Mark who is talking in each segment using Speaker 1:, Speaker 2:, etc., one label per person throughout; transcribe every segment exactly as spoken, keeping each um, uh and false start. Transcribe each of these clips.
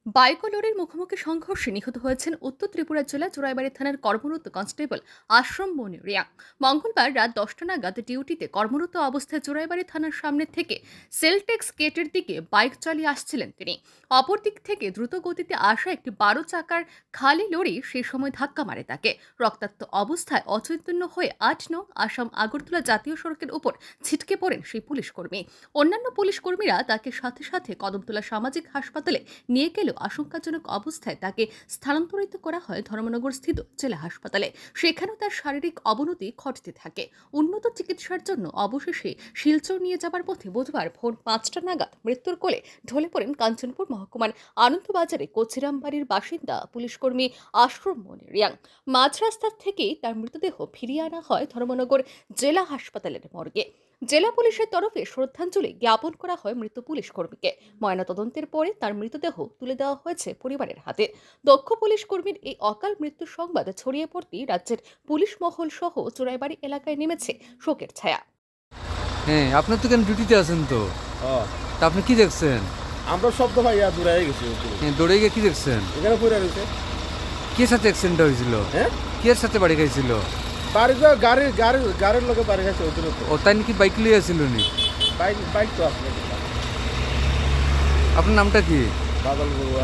Speaker 1: Bike ও লরির মুখোমুখি সংঘর্ষে নিহত হয়েছেন উত্তর ত্রিপুরা জেলা চোরাইবাড়ি থানার কর্মরত কনস্টেবল আশ্রম মনি রিয়া। মঙ্গলবার রাত দশটা নাগাদ ডিউটিতে কর্মরত অবস্থায় চোরাইবাড়ি থানার সামনে থেকে সেলটেক্স গেটের দিকে বাইক চালিয়ে আসছিলেন তিনি। অপর দিক থেকে দ্রুত গতিতে আসা একটি বারো চাকার খালি লরি সেই সময় ধাক্কা মারে তাকে। রক্তাক্ত অবস্থায় অচৈতন্য হয়ে আট নং আসাম আগরতলা জাতীয় সড়কের উপর ছিটকে পড়েন সেই পুলিশ কর্মী। অন্যান্য পুলিশ কর্মীরা তাকে সাথে সাথে কদমতলা সামাজিক হাসপাতালে নিয়ে গেলেও আশঙ্কাজনক অবস্থায় তাকে স্থানান্তরিত করা হয় ধর্মনগর স্থিত জেলা হাসপাতালে। সেখানেও তার শারীরিক অবনতি ঘটতে থাকে। উন্নত চিকিৎসার জন্য অবশেষে শিলচর নিয়ে যাবার পথে বুধবার ভোর পাঁচটা নাগাদ মৃত্যুর কোলে ঢলে পড়েন কাঞ্চনপুর মহকুমার আনন্দবাজারে কোচিরাম বাড়ির বাসিন্দা পুলিশকর্মী আশ্রম মনি রিয়াং। মাঝ রাস্তার থেকেই তার মৃতদেহ ফিরিয়ে আনা হয় ধর্মনগর জেলা হাসপাতালের মর্গে। জেলা পুলিশের তরফে শ্রদ্ধাঞ্জলি জ্ঞাপন করা হয় মৃত পুলিশ কর্মীকে। ময়নাতদন্তের পরে তার মৃতদেহ তুলে দেওয়া হয়েছে পরিবারের হাতে। দক্ষ পুলিশ কর্মীর এই অকাল মৃত্যুর সংবাদ ছড়িয়ে পড়তেই রাজ্যের পুলিশ মহল সহ চোরাইবাড়ি এলাকায় নেমেছে শোকের ছায়া।
Speaker 2: হ্যাঁ, আপনার তো কেন ডিউটিতে আছেন তো? তা আপনি কি দেখছেন?
Speaker 3: আমরা শব্দ ভাইয়া দূরে গেছি।
Speaker 2: হ্যাঁ, দৌড়ে গিয়ে কি দেখছেন?
Speaker 3: এখানে পড়ে রয়েছে।
Speaker 2: কে সাথে অ্যাক্সিডেন্ট হয়েছিল?
Speaker 3: হ্যাঁ,
Speaker 2: কে সাথে বাড়ি খাইছিল?
Speaker 3: বাড়ি গাড়ির গাড়ির গাড়ির লোকে বাড়ি গেছে ওই দূরে।
Speaker 2: ও তাই নাকি বাইক লিয়ে আসছিল নি?
Speaker 3: বাইক বাইক তো আসলে।
Speaker 2: আপনার নামটা কি?
Speaker 3: বাদল বড়ুয়া।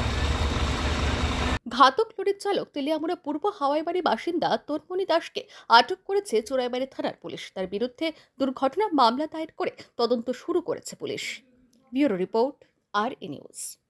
Speaker 1: ঘাতক লরির চালক তেলিয়ামুড়া পূর্ব হাওয়াইবাড়ি বাসিন্দা তন্মনি দাসকে আটক করেছে চোরাইবাড়ি থানার পুলিশ। তার বিরুদ্ধে দুর্ঘটনা মামলা দায়ের করে তদন্ত শুরু করেছে পুলিশ। ব্যুরো রিপোর্ট, আর ই নিউজ।